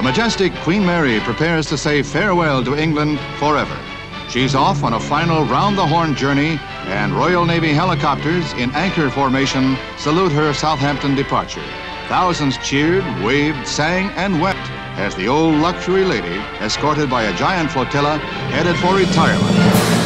The majestic Queen Mary prepares to say farewell to England forever. She's off on a final round-the-horn journey, and Royal Navy helicopters in anchor formation salute her Southampton departure. Thousands cheered, waved, sang, and wept as the old luxury lady, escorted by a giant flotilla, headed for retirement.